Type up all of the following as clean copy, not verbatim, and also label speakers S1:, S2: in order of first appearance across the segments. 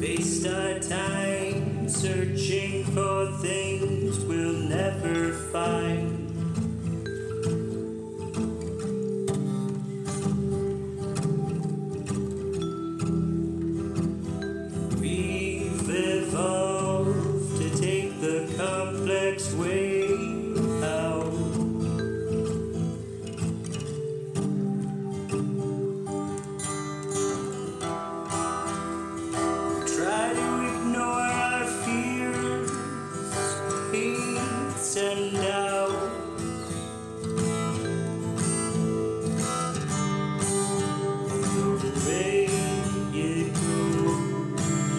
S1: Waste our time searching for things we'll never find. We've evolved to take the complex way out. Try to ignore our fears, hates and doubts. The way it goes.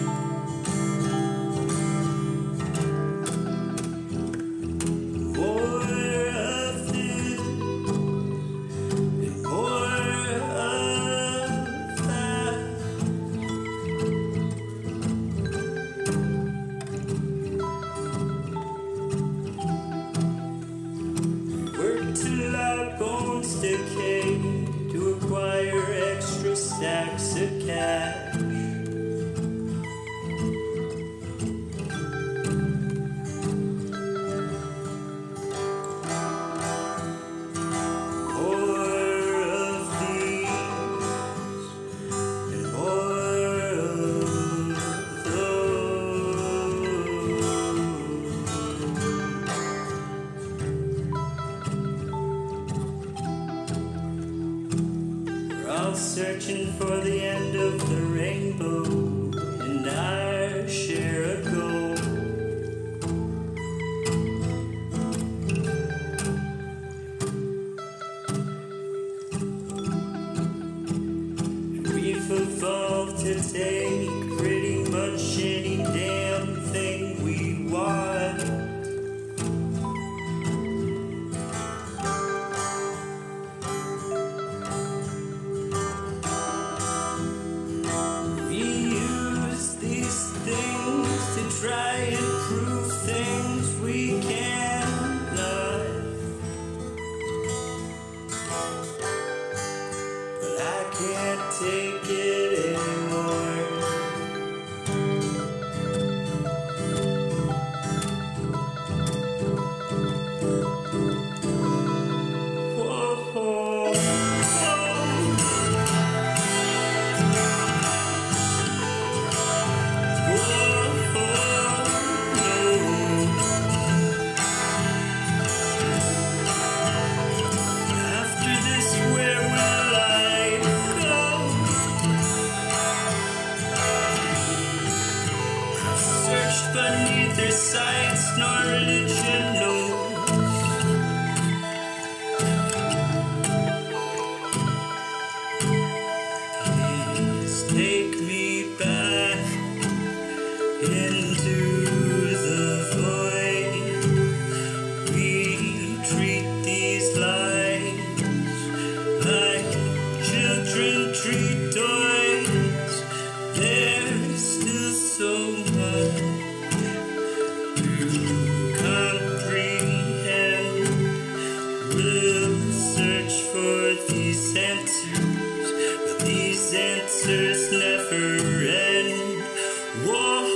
S1: More of this and more of that. Work till our bones decay to acquire extra stacks of cash. More of these and more of those. We're all searching for the end of the rainbow and our share of gold. We've evolved to take pretty much any damn thing we want. We use these things to try and prove things we cannot. But I can't take it anymore. Whoa, after this, where will I go? I've searched but neither science nor religion knows. Please take me back into the void. We treat these lives like children treat toys. There's still so much to comprehend. We'll search for these answers, but these answers never end. Whoa.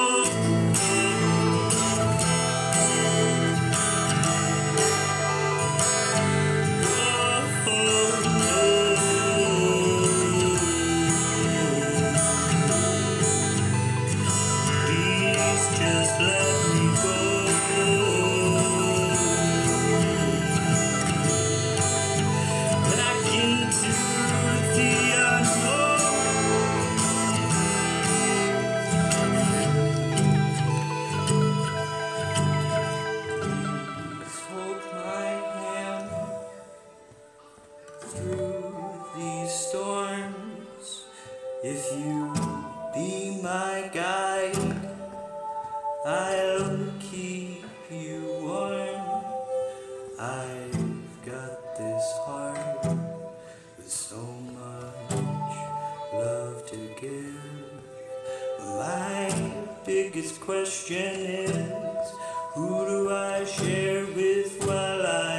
S1: Please just let me go back into the unknown. Please hold my hand through these storms. If you be my guide, I'll keep you warm. I've got this heart with so much love to give. My biggest question is, who do I share with while I